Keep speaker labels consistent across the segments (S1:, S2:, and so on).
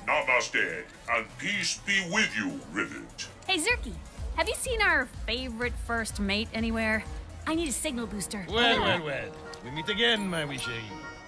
S1: Namaste, and peace be with you, Rivet.
S2: Hey, Zerky, have you seen our favorite first mate anywhere? I need a signal booster.
S3: Well. We meet again, my wee chérie.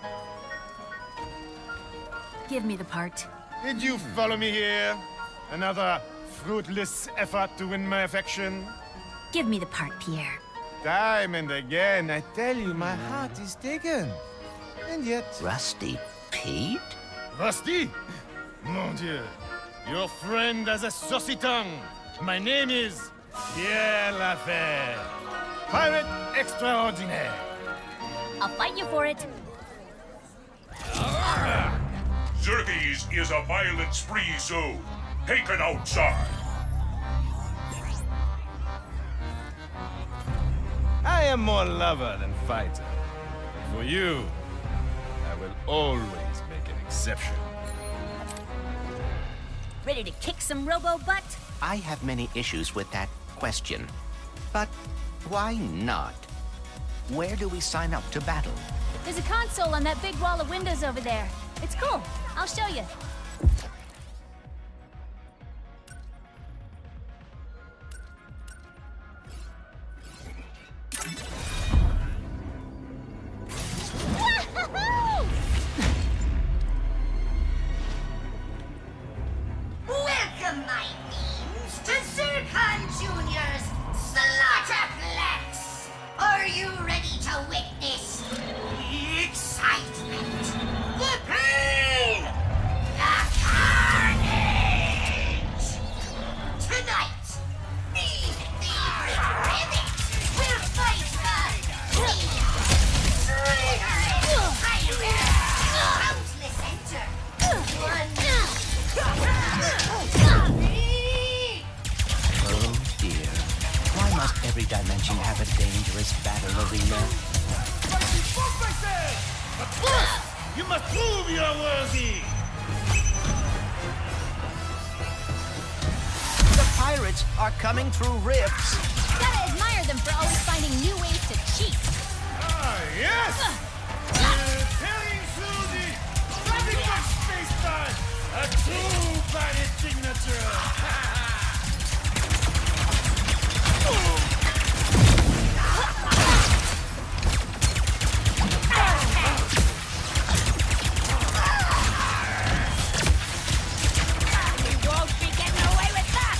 S2: Give me the part.
S3: Did you follow me here? Another fruitless effort to win my affection?
S2: Give me the part, Pierre.
S3: Time and again, I tell you, my heart is taken. And yet...
S4: Rusty Pete?
S3: Rusty? Mon Dieu. Your friend has a saucy tongue. My name is Pierre Lafayette. Pirate extraordinaire.
S2: I'll fight you for it.
S1: Xerxes is a violence-free zone. Taken outside.
S3: I am more lover than fighter. For you, I will always make an exception.
S2: Ready to kick some robo-butt?
S4: I have many issues with that question. But why not? Where do we sign up to battle?
S2: There's a console on that big wall of windows over there. It's cool. I'll show you.
S5: Welcome, my beings, to Zircon Jr.'s Slaughterplex! Are you ready to witness the excitement, the pain, the carnage? Tonight, me, the Rivet, will fight the traitorous pirate! Countless enter! One...
S4: Oh dear. Why must every dimension have a dangerous battle arena?
S3: But first, you must prove you are worthy!
S4: The pirates are coming through rifts.
S2: Gotta admire them for always finding new ways to cheat.
S3: Ah, yes! Tearing through the fabric of space-time! A true pirate signature!
S2: You won't be getting away with that!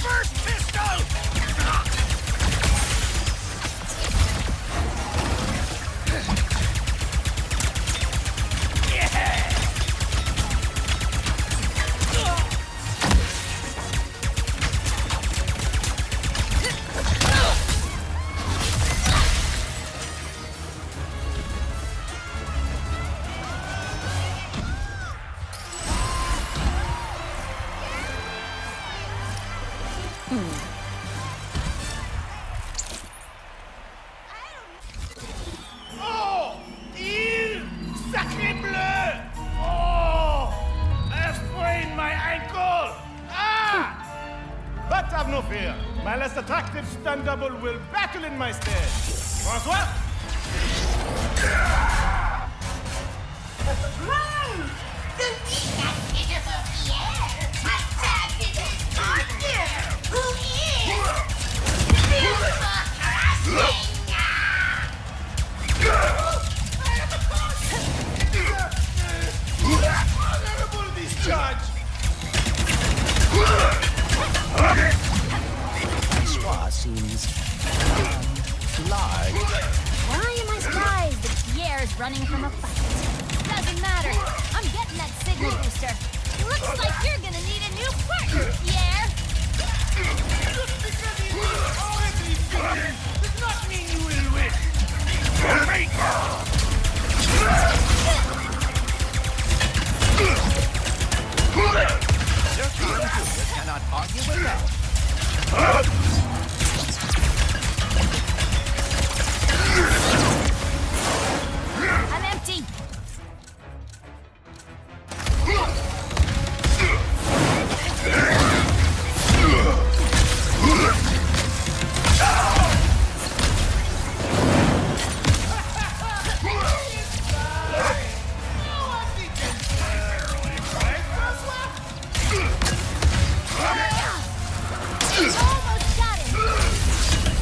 S3: first pistol! Oh! Il! Sacré bleu! Oh! I have sprained my ankle! Ah! But have no fear. My less attractive stunt double will battle in my stead. François?
S5: Run! The weak and pitiful Pierre attacked his partner, who is Silver Crossing!
S3: Honorable discharge!
S4: Francois seems large.
S2: Why am I surprised that Pierre's running from a fight? Doesn't matter. I'm getting that signal booster. Looks like you're gonna need a new partner, Pierre.
S3: Just because he is already dead does not mean you will win.
S4: Just you cannot argue with that.
S2: I'm empty. Almost got him.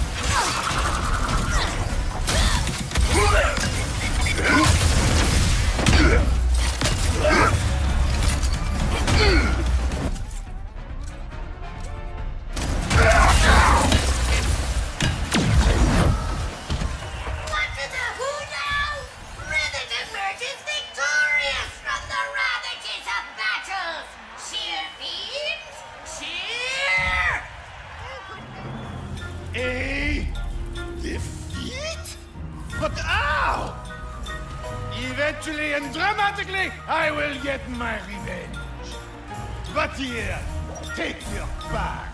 S5: What to the who now? Rivet emerges victorious from the ravages of battles! Cheer, fiends! Cheer!
S3: A defeat? But how? Eventually and dramatically, I will get my revenge. But here, take your back.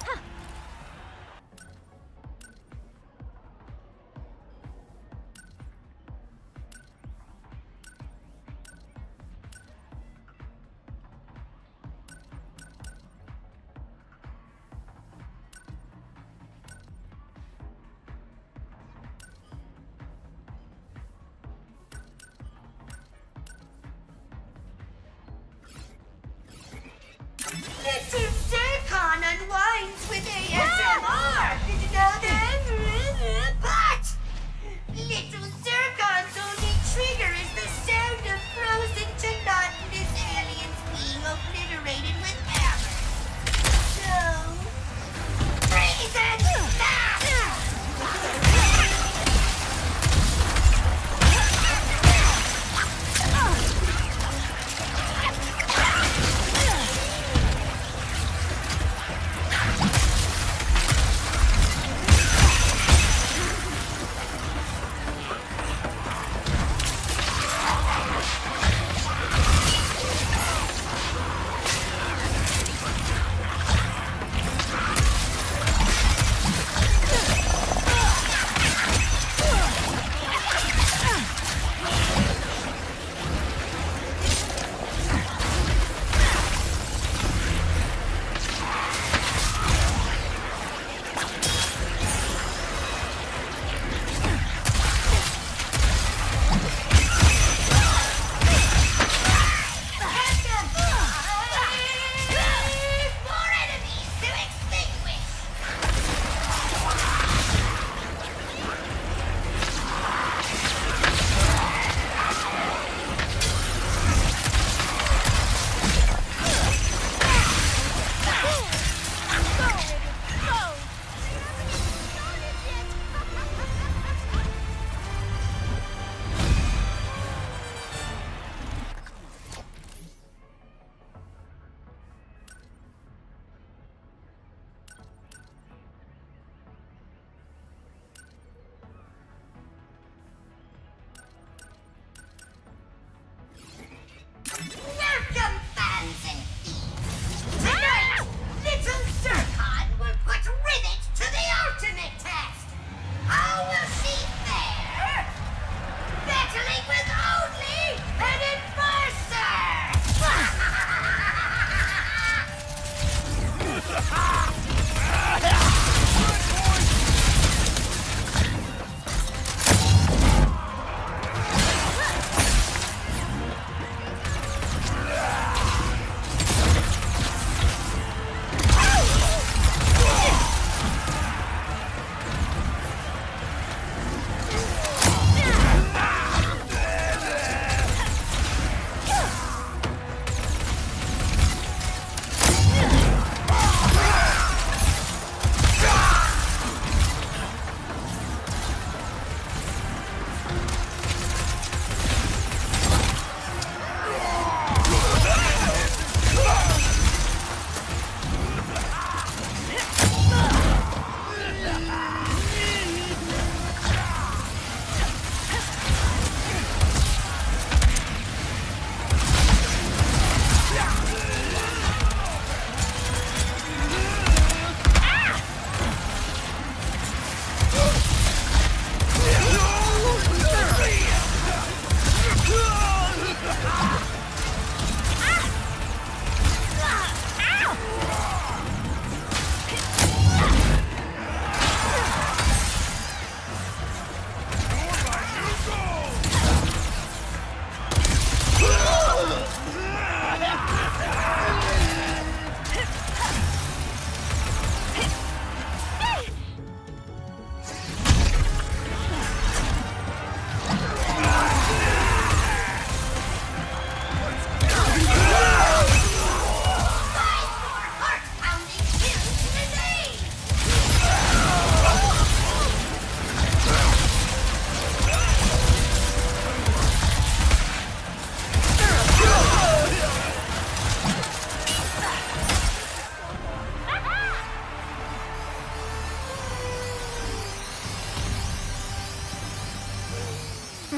S5: Little Zircon unwinds with ASMR! Did you know that? But Little Zircon's only trigger is the sound of frozen to monotonous aliens being obliterated with hammer. So, freeze and snap!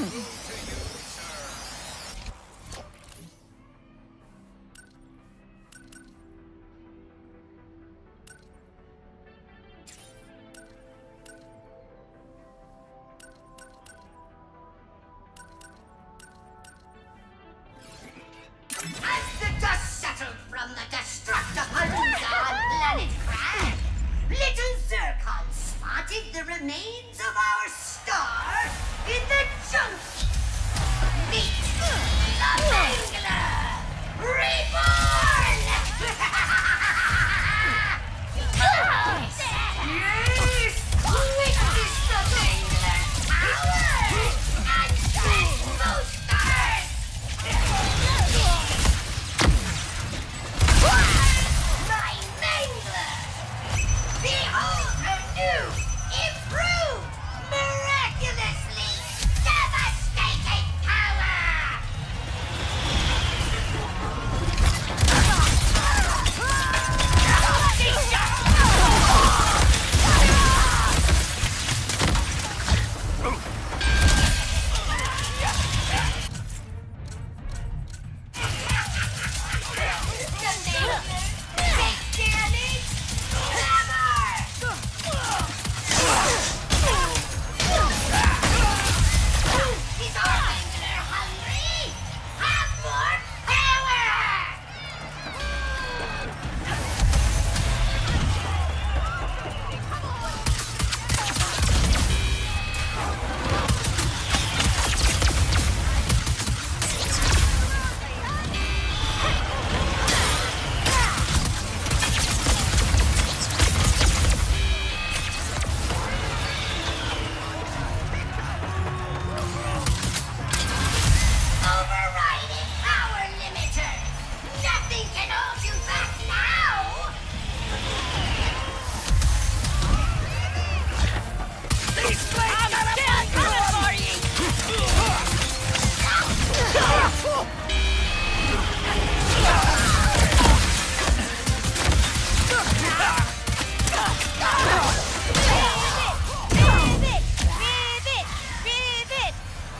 S5: As the dust settled from the destructibles on planet Crack, little Zircon spotted the remains of our star in the junk. Meet the Mangler Reborn! Yes! Witness the Mangler's power and send boosters! My Mangler! Behold her new, improved, miraculously devastating power! Is our Mangler hungry? Have more power! Overriding power limiter! Nothing can hold you back now! These flames are coming for you!
S2: Rivet!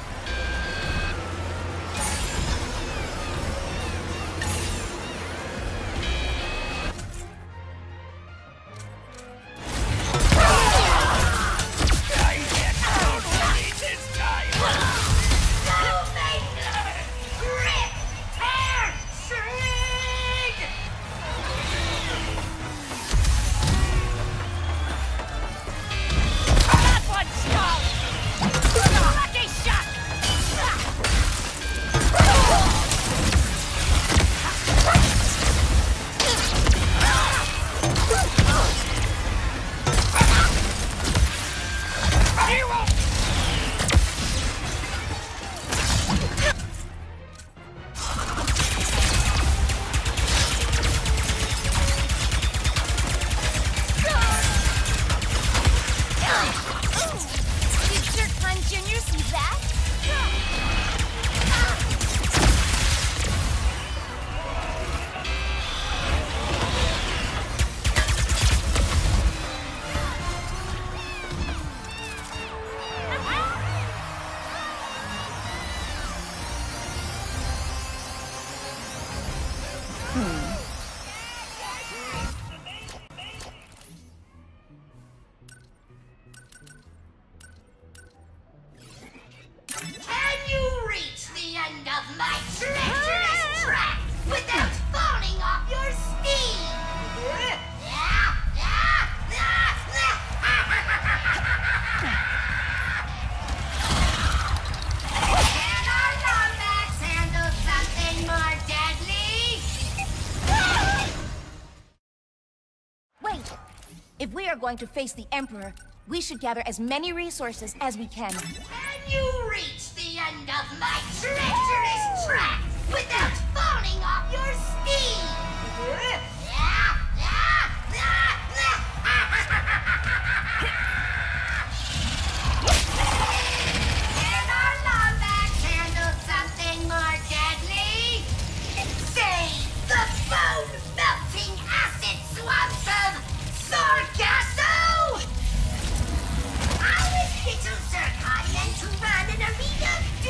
S5: Go, Mangler! Rip! Tear! Shred!
S2: That one strong! Lucky shot! Did Zircon Jr. see that?
S5: Can you reach the end of my treacherous track without falling off your steed? Can our Lombats handle something more deadly?
S2: Wait! If we are going to face the Emperor, we should gather as many resources as we can.
S5: Can you reach the end of my treacherous track without falling off your steed? Can our Lombats handle something more deadly? Say the bone-melting acid swamps of Sargasso! How is little Zircon meant to run an arena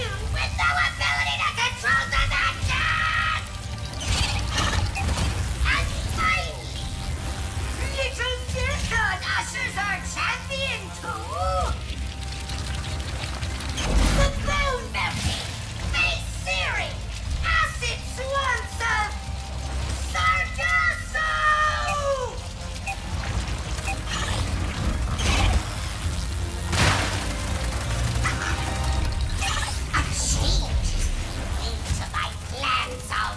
S5: The bone melting, face searing, acid swamps of Sargasso! A change into my plans of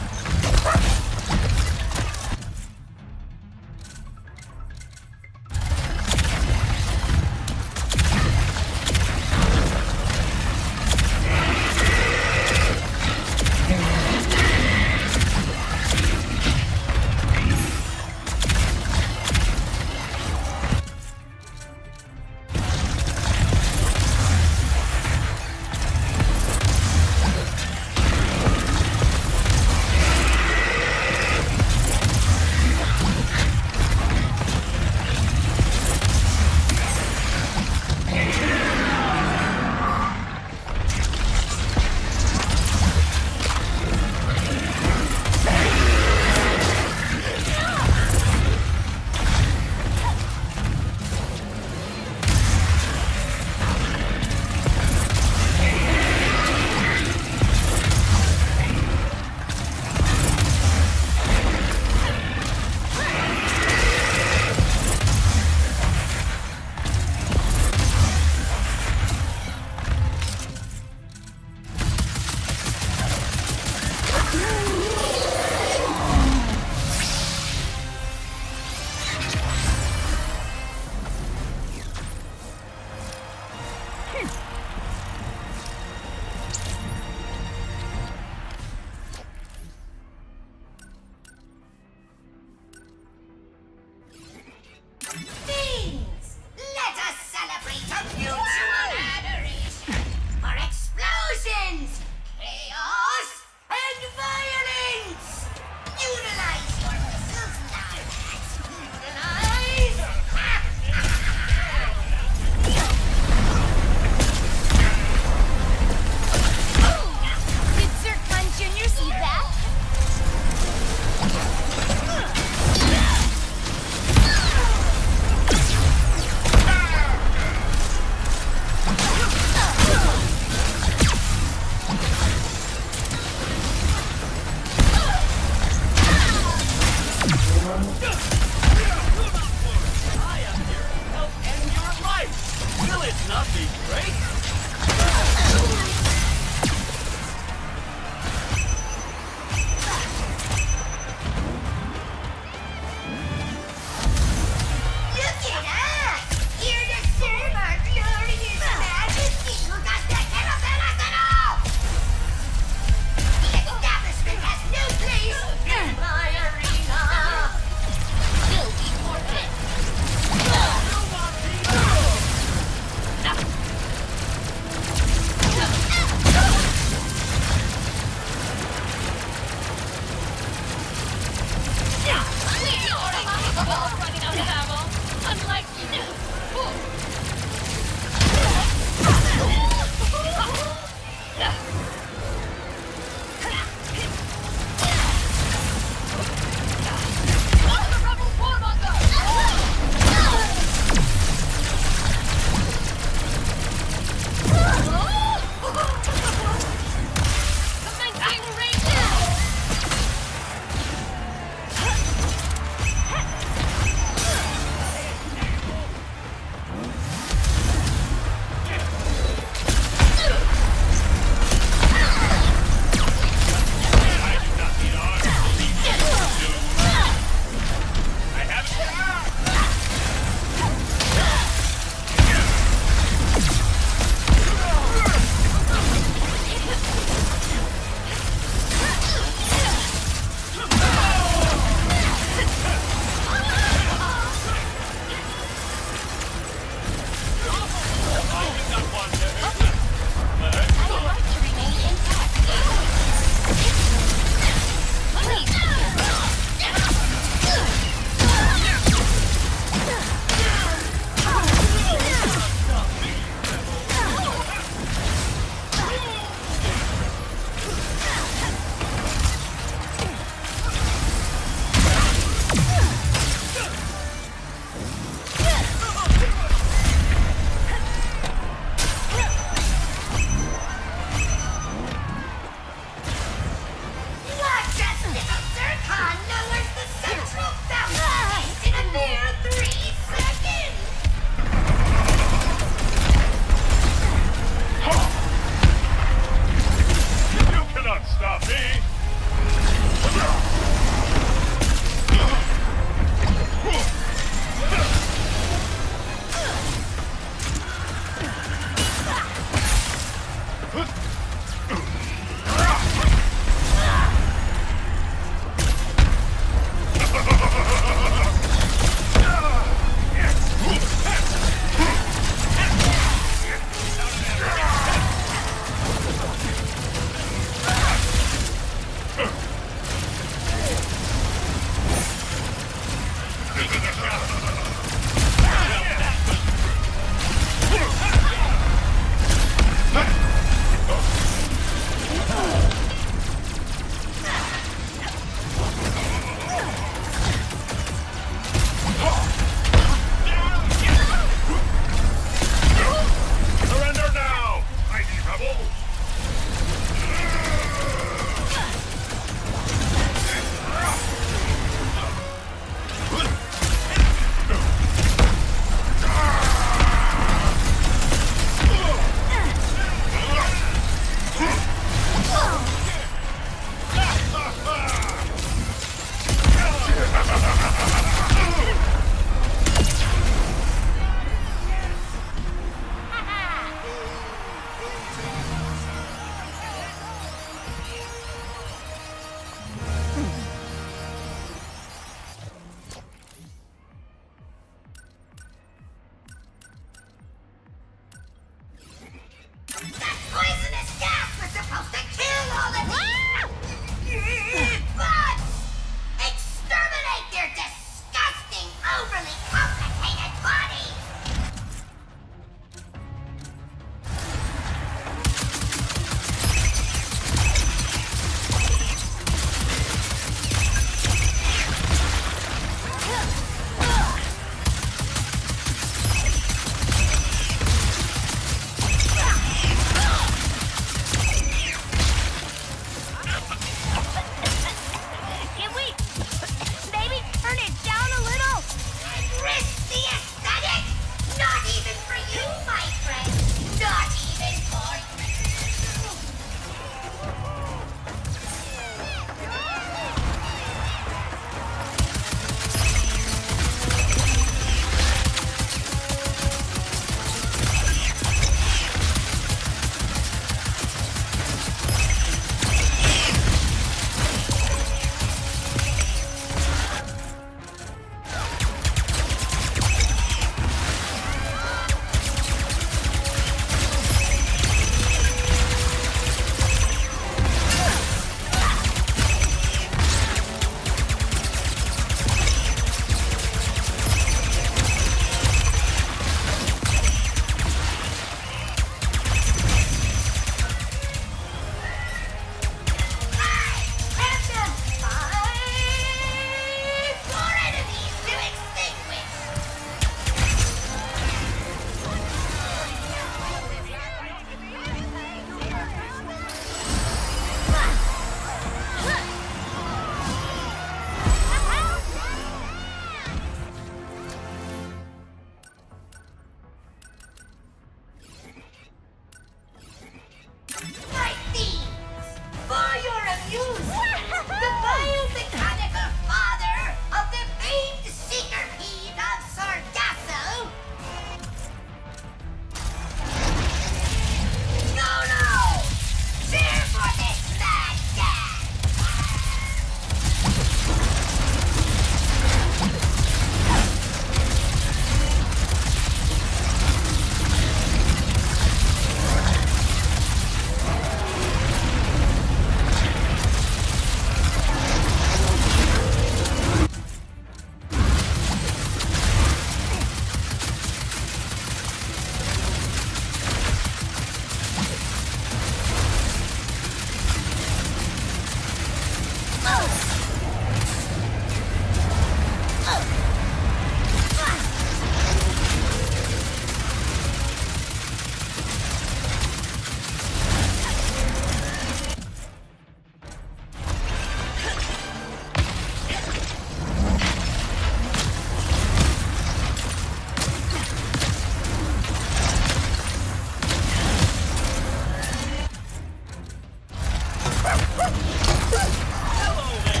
S3: Hello there!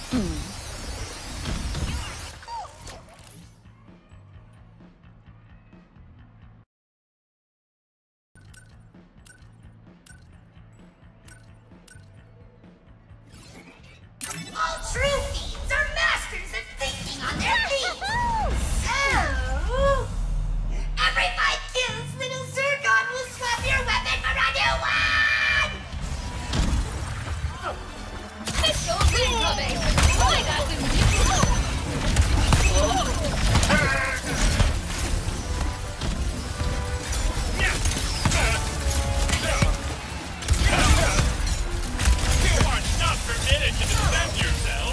S5: All true thieves are masters of thinking on their feet. So, every 5 kills, little Zircon will swap your weapon for a new one!
S2: Let's go green clubbing! Why not do
S3: You are not permitted to defend yourself!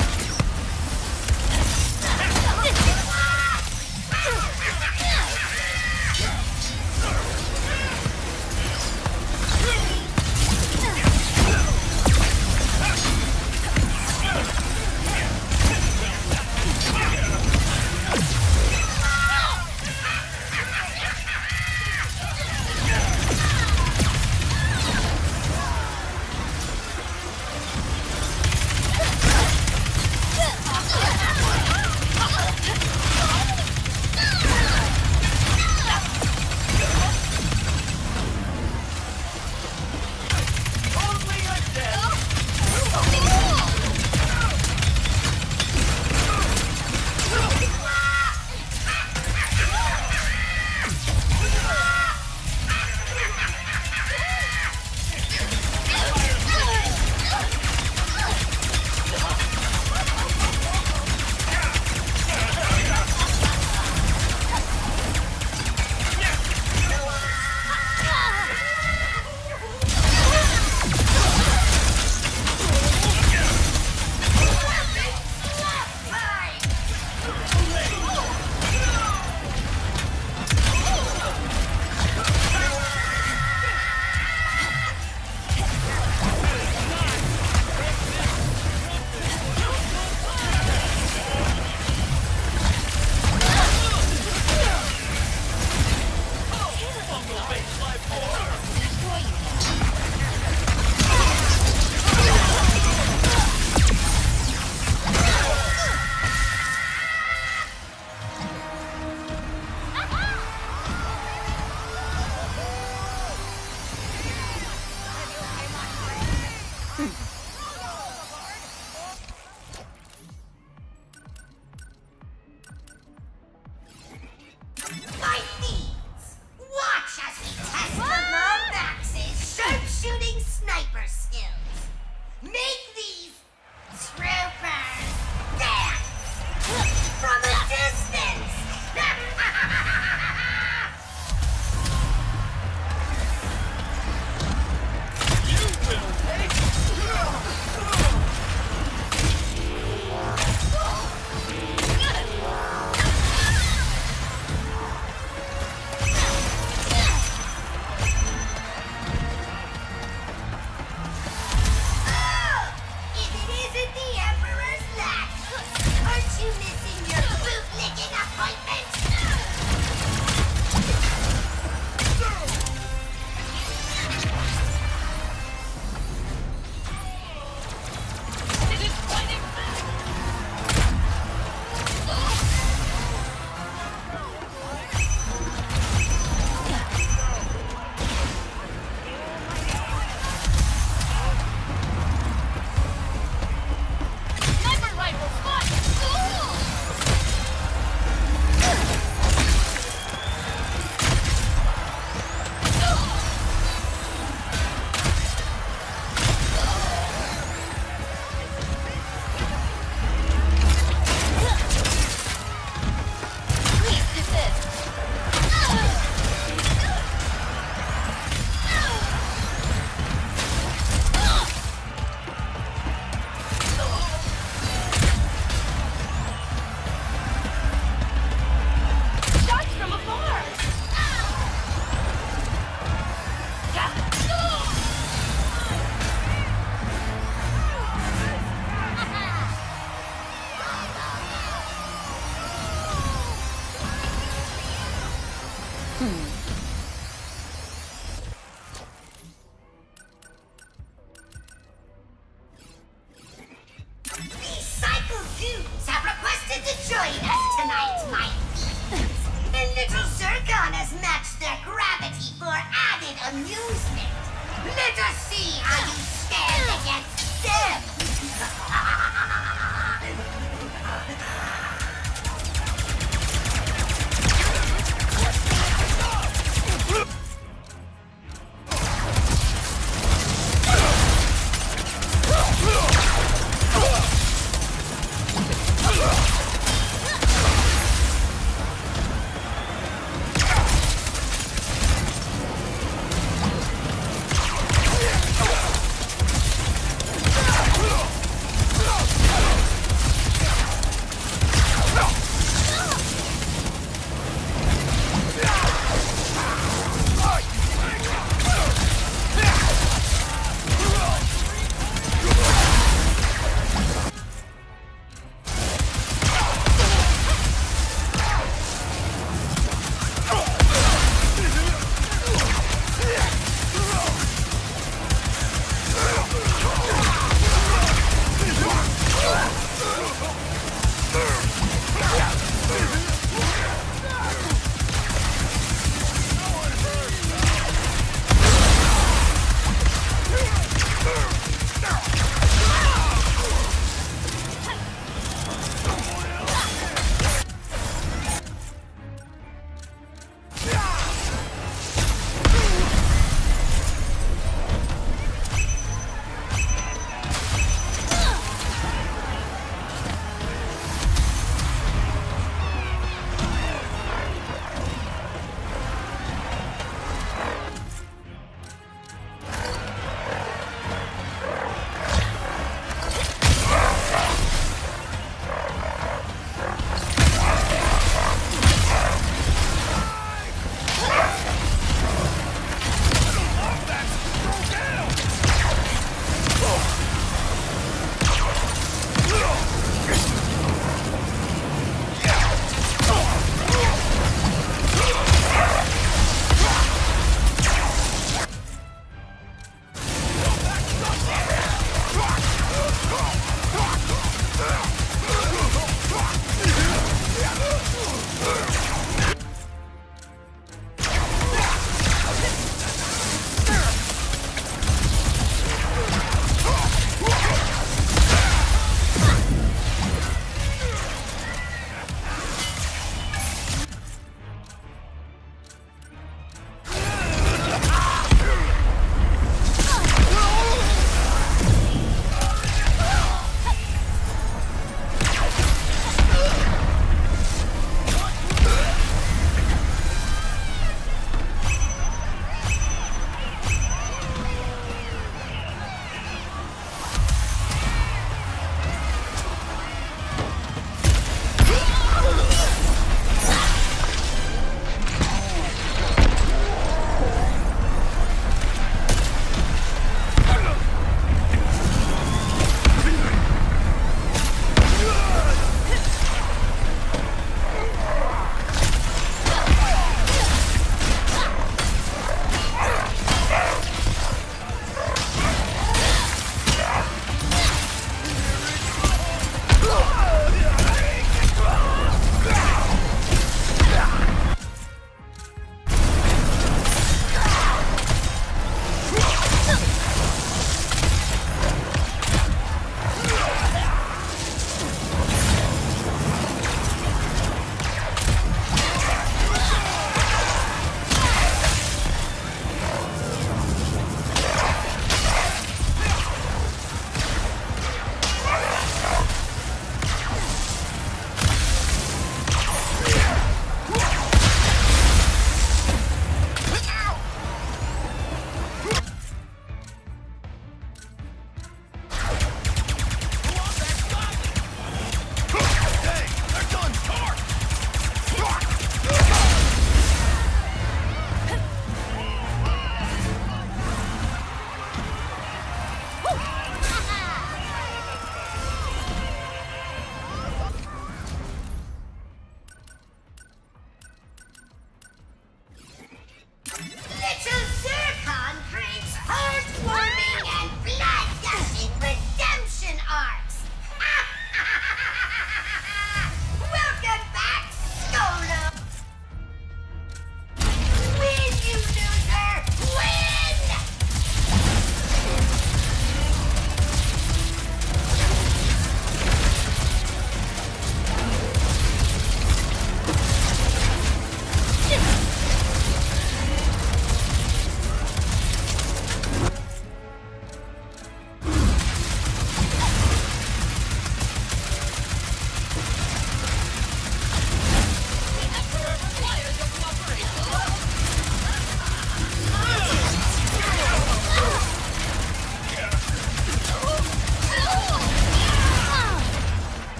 S5: My thieves, watch as we test the Lombax's sharpshooting sniper skills. Make these troopers dance from a distance.
S3: You will make...
S5: Little Zircon has matched their gravity for added amusement. Let us see how you stand against them.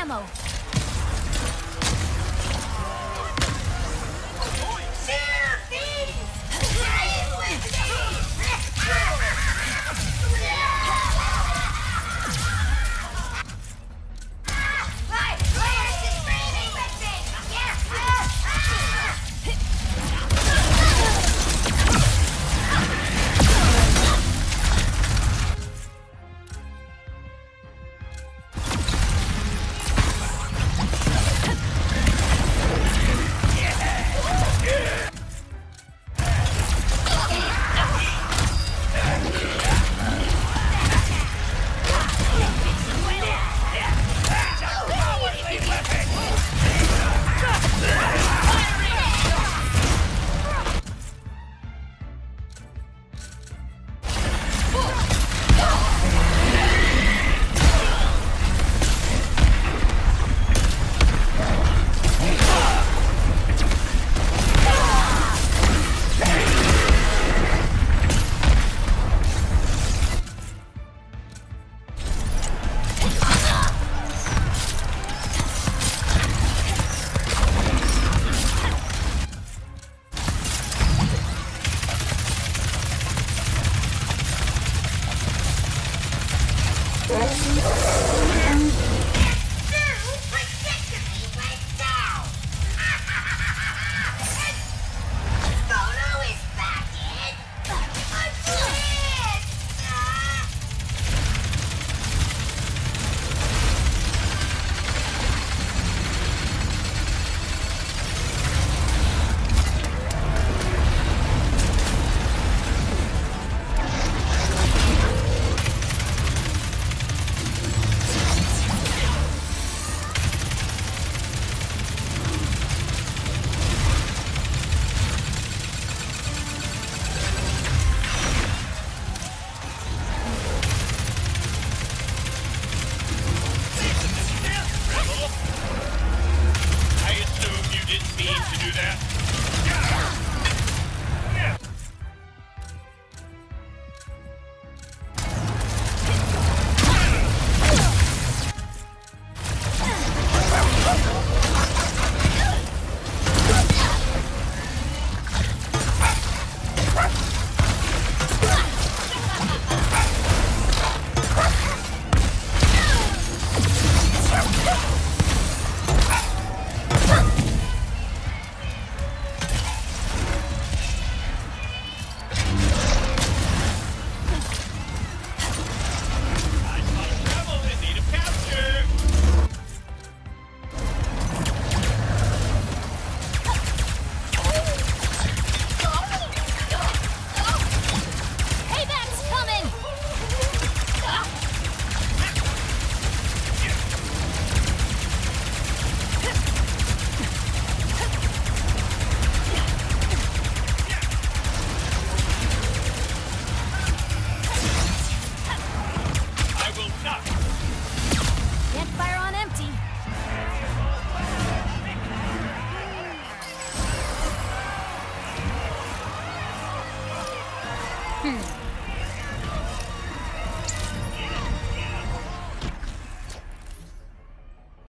S2: ammo.